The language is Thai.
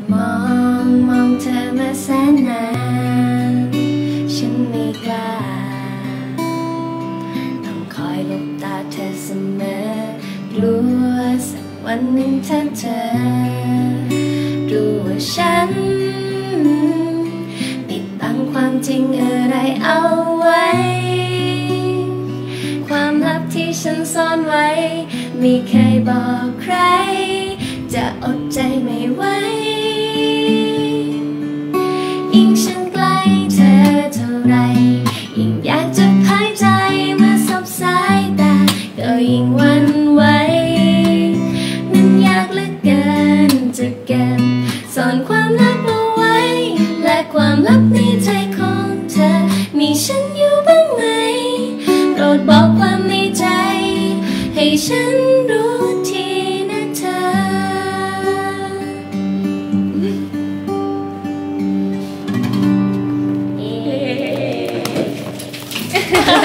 มองเธอมาแสนนานฉันไม่กล้าต้องคอยหลบตาเธอเสมอกลัวสักวันหนึ่งถ้าเธอรู้ว่าฉันปิดบังความจริงอะไรเอาไว้ความลับที่ฉันซ่อนไว้ไม่เคยบอกใครจะอดใจไม่ไหวยิ่งฉันใกล้เธอเท่าไรยิ่งอยากจะหายใจเมื่อสบสายตาก็ยิ่งหวั่นไหวมันยากเหลือเกินจะเก็บซ่อนความลับเอาไว้และความลับในใจของเธอมีฉันอยู่บ้างไหมโปรดบอกความในใจให้ฉันรู้ทีนะเธอ